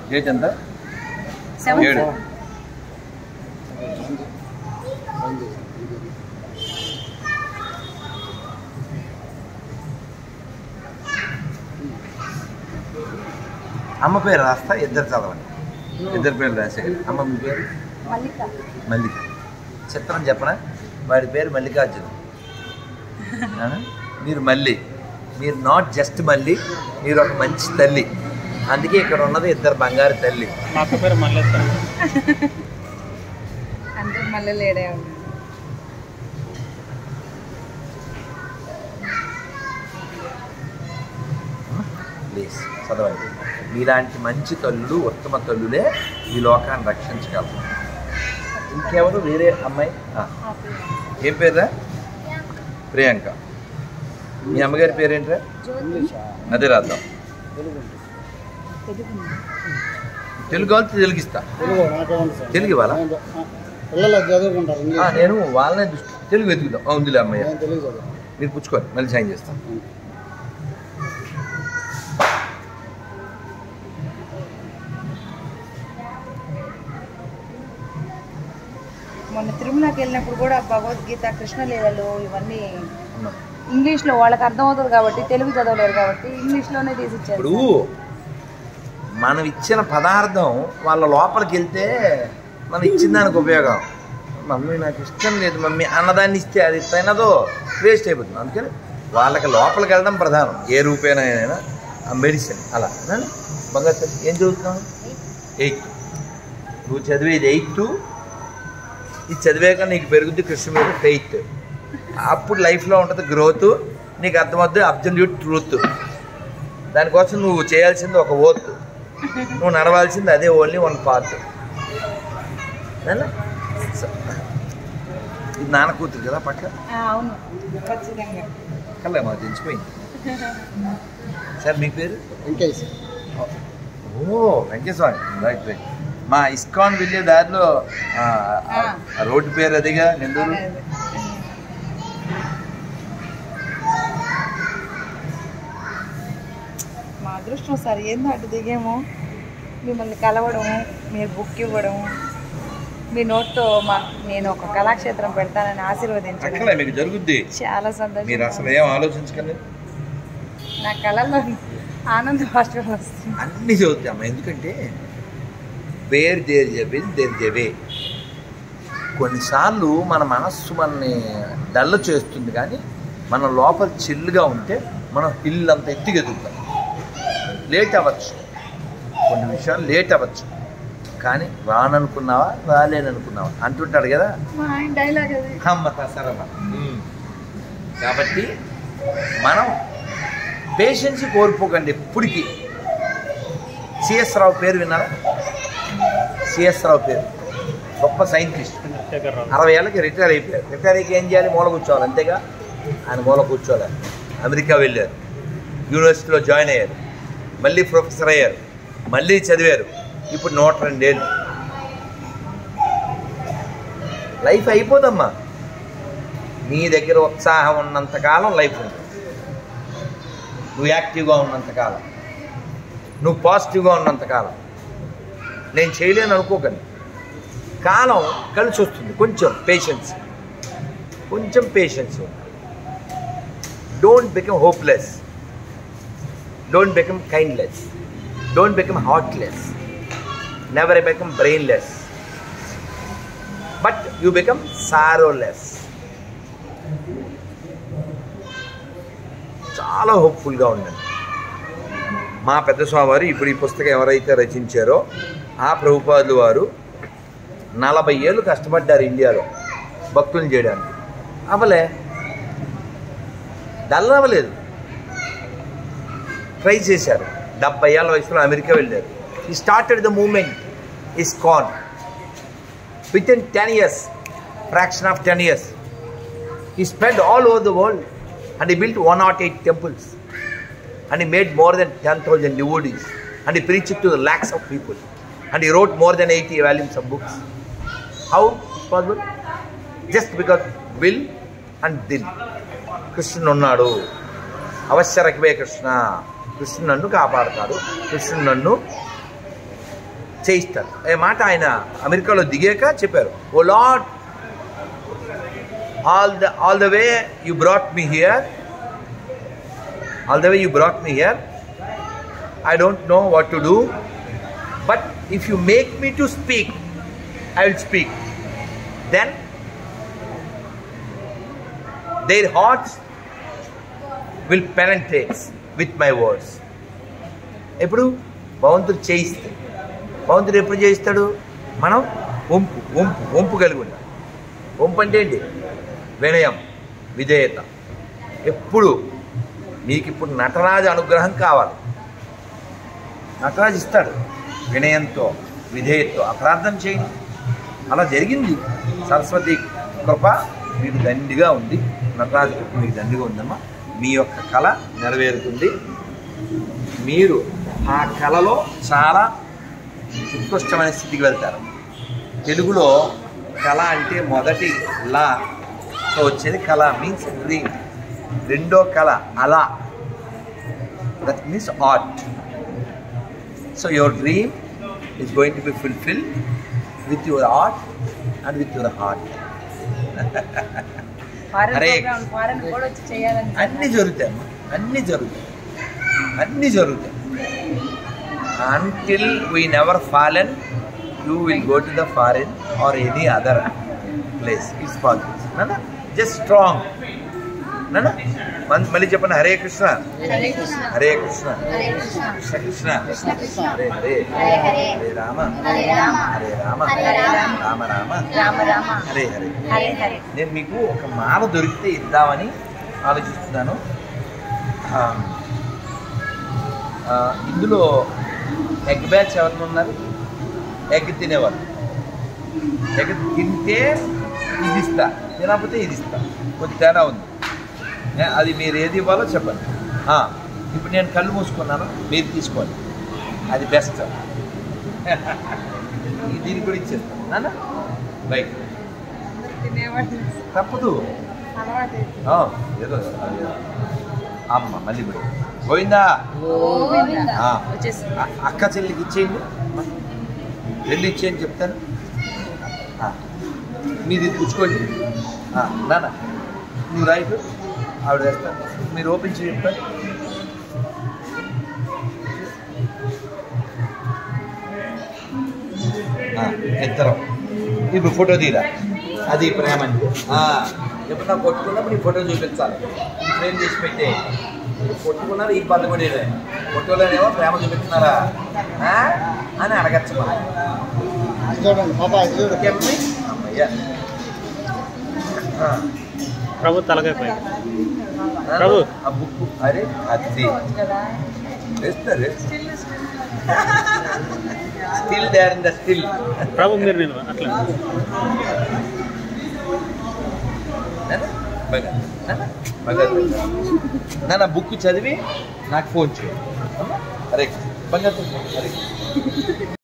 Date ఎంత? 7. అమ్మ పేరు రాస్తా, ఇద్దరు చదవండి. ఇద్దరు పేర్లు రాసే. అమ్మ మీ పేరు? మల్లిక. చిత్రం చెప్పనా? వాడి పేరు మల్లికార్జున. మీరు మల్లి, మీరు నాట్ జస్ట్ మల్లి, మీరు ఒక మంచి తల్లి. అందుకే ఇక్కడ ఉన్నది ఇద్దరు బంగారు తల్లి. మా అక్క పేరు మల్లెత్త. అందరూ మల్లెలేడే ప్లీజ్ చదవండి. మీలాంటి మంచి తల్లులు, ఉత్తమ తల్లులే ఈ లోకాన్ని రక్షించగలరు. ఇంకెవరు? వేరే అమ్మాయి ఏం పేరురా? ప్రియాంక. మీ అమ్మగారి పేరేంట్రా? అదే రాద్దాం. తెలుగు వాళ్ళు తెలుగిస్తా. తెలుగు ఇవ్వాలా? నేను వాళ్ళనే తెలుగు వెతుకుతాం. ఉందిలే అమ్మాయి, మీరు పుచ్చుకోండి, మళ్ళీ సైన్ చేస్తాను. మొన్న తిరుమలకి వెళ్ళినప్పుడు కూడా భగవద్గీత, కృష్ణలీలలు ఇవన్నీ ఇంగ్లీష్లో వాళ్ళకి అర్థమవుతుంది కాబట్టి, తెలుగు చదవలేరు కాబట్టి ఇంగ్లీష్లోనే తీసిచ్చారు. ఇప్పుడు మనం ఇచ్చిన పదార్థం వాళ్ళ లోపలికి వెళ్తే మనం ఇచ్చిన దానికి ఉపయోగం. మమ్మీ నాకు ఇష్టం లేదు మమ్మీ అన్నదాన్ని ఇస్తే అది తినదో, వేస్ట్ అయిపోతుంది. అందుకని వాళ్ళకి లోపలికి వెళ్ళడం ప్రధానం. ఏ రూపేనా మెడిసిన్. అలా బంగారు ఏం చదువుతున్నావు? 8. నువ్వు చదివేది 8. ఇది చదివాక నీకు పెరుగుద్ది కృష్ణ మీద ఫెయిత్. అప్పుడు లైఫ్లో ఉంటుంది గ్రోత్. నీకు అర్థమవుతుంది అబ్సల్యూట్ ట్రూత్. దానికోసం నువ్వు చేయాల్సింది ఒక ఓత్, నువ్వు నడవాల్సింది అదే ఓన్లీ 1 పార్ట్. ఇది నాన్న కూతురు కదా పక్క. కల్లా మాకు తెలిసిపోయింది. సార్ మీ పేరు? వెంకటేష్. ఓ వెంకటేశ్వరి. Right right. మా ఇస్కాన్ వెళ్ళే దారిలో రోడ్డు పేరు అదిగా, నెల్లూరు. మా అదృష్టం సార్. ఏందో అటు దిగేమో, మిమ్మల్ని కలవడము, మీరు బుక్ ఇవ్వడము, మీ నోట్తో నేను ఒక కళాక్షేత్రం పెడతానని ఆశీర్వదించడం మీకు జరుగుద్ది. చాలా సంతోషం. మీరు అసలు ఏం ఆలోచించకండి. నా కళల్లో ఆనంద భాష్పాలు వస్తుంది. అన్నీ చదువుతాము. ఎందుకంటే where there a will there a way. కొన్నిసార్లు మన మనస్సు మనని డల్ చేస్తుంది, కానీ మన లోపల చిల్లుగా ఉంటే మనం హిల్ అంత ఎత్తిగెదుగుతాం. లేట్ అవ్వచ్చు, కొన్ని విషయాలు లేట్ అవ్వచ్చు, కానీ రాననుకున్నావా రాలేననుకున్నావా అంటుంటాడు కదా డైలాగ్ అది. అమ్మ సరమ. కాబట్టి మనం పేషెన్స్ కోల్పోకండి ఎప్పటికీ. సిఎస్ రావు పేరు విన్నారా? సిఎస్ రావు పేరు గొప్ప సైంటిస్ట్. 60 ఏళ్ళకి రిటైర్ అయిపోయారు. రిటైర్ అయ్యి ఏం చేయాలి? మూల కూర్చోవాలి, అంతేగా. ఆయన మూల కూర్చోవాలి. అమెరికా వెళ్ళారు, యూనివర్సిటీలో జాయిన్ అయ్యారు, మళ్ళీ ప్రొఫెసర్ అయ్యారు, మళ్ళీ చదివారు. ఇప్పుడు 102 ఏళ్ళు. లైఫ్ అయిపోదమ్మా. నీ దగ్గర ఉత్సాహం ఉన్నంతకాలం లైఫ్ ఉంటుంది. నువ్వు యాక్టివ్గా ఉన్నంతకాలం, నువ్వు పాజిటివ్గా ఉన్నంతకాలం. నేను చేయలేను అనుకోకండి. కాలం కలిసి వస్తుంది. కొంచెం పేషెన్స్, కొంచెం patience. Don't become hopeless, don't become kindless, don't become heartless, never become brainless, but you become sorrowless. చాలా హోప్ఫుల్గా ఉండండి. మా పెద్ద స్వామివారు ఇప్పుడు ఈ పుస్తకం ఎవరైతే రచించారో ఆ ప్రభుపాదులు వారు 40 ఏళ్ళు కష్టపడ్డారు ఇండియాలో భక్తులు చేయడానికి. అవ్వలే, డల్ అవ్వలేదు, ట్రై చేశారు. 70 ఏళ్ళ వయసులో అమెరికా వెళ్ళారు. ఈ started the movement ISKCON. Within 10 years, fraction of 10 years, he spread all over the world and he built 108 temples and he made more than 10,000 devotees and he preached to the lakhs of people and he wrote more than 80 volumes of books. How is possible? Just because will and dil. కృష్ణుడు ఉన్నాడు, అవశ్య రకమే కృష్ణ. కృష్ణుడు నన్ను కాపాడతాడు, కృష్ణుడు నన్ను చేయిస్తారు. ఏ మాట ఆయన అమెరికాలో దిగాక చెప్పారు, oh Lord, all the way you brought me here, I don't know what to do, but if you make me to speak, I will speak. Then their hearts will penetrate with my words. ఎప్పుడు భగవంతుడు చేయిస్తాడు. భగవంతుడు ఎప్పుడు చేయిస్తాడు? మనం వంపు కలిగి ఉండాలి. వంపు అంటే ఏంటి? వినయం, విధేయత. ఎప్పుడు మీకు ఇప్పుడు నటరాజు అనుగ్రహం కావాలి. నటరాజు ఇస్తాడు వినయంతో, విధేయతతో. ఆ ప్రార్థన చేయండి. అలా జరిగింది. సరస్వతి కృప మీకు దండిగా ఉంది, నటరాజు కృప మీకు దండిగా ఉందమ్మా. మీ యొక్క కళ నెరవేరుతుంది. మీరు ఆ కళలో చాలా ఉత్కృష్టమైన స్థితికి వెళ్తారు. తెలుగులో కళ అంటే మొదటి లాతో వచ్చేది కళ, మీన్స్ డ్రీమ్. రెండో కళ అలా, that means art. So your dream is going to be fulfilled with your art and with your heart. అన్నీ జరుగుతాయమ్మా, అన్నీ జరుగుతాయి. Until we never fallen, you will go to the foreign or any other place. It's possible. Nana, just strong. Nana, mali చెప్పండి. హరే కృష్ణ, హరే కృష్ణ, కృష్ణ కృష్ణ, హరే హరే, హరే రామ, హరే రామ, రామ రామ, హరే హరే. నేను మీకు ఒక మాల దొరికితే ఇద్దామని ఆలోచిస్తున్నాను. ఇందులో ఎగ్ బ్యాచ్ ఎవరైనా ఉన్నారు? ఎగ్ తినేవాళ్ళు. ఎగ్ తింటే ఇది ఇస్తా, తినకపోతే ఇది ఇస్తా. కొంచెం తేడా ఉంది. అది మీరు ఏది ఇవ్వాలో చెప్పండి. ఇప్పుడు నేను కళ్ళు మూసుకున్నాను, మీరు తీసుకోండి. అది బెస్ట్. దీనికి కూడా ఇచ్చేస్తాను నాన్న. రైట్, తప్పదు. ఏదో అమ్మ మళ్ళీ కూడా పోయిందా? అక్క చెల్లికి ఇచ్చేయండి, వెళ్ళి ఇచ్చేయండి చెప్తాను. మీది పుచ్చుకోండి. నాన్న నువ్వు రైట్, ఆవిడ వేస్తాను. మీరు ఓపెన్ చేసి చెప్తాను. ఇద్దరం ఇప్పుడు ఫోటో తీరా. అది ప్రేమ అంటే ఎప్పుడు నాకు కొట్టుకున్నప్పుడు ఈ ఫోటో చూపించాలి. ఇది ఫ్రేమ్ చేసి పెట్టే. కొట్టుకున్నారు ఈ పద్ధతి కూడా ఫోటోలోనేమో ప్రేమ చూపిస్తున్నారా అని అడగచ్చు మనం. ప్రభు తలకాయ ప్రభు ఆ బుక్ అరే అది వేస్తారు. Still there in the still. Prabhu మీరు నేను అట్లా నా బుక్ చదివి నాకు ఫోన్ చేయండి. అరే బంగారు, అరే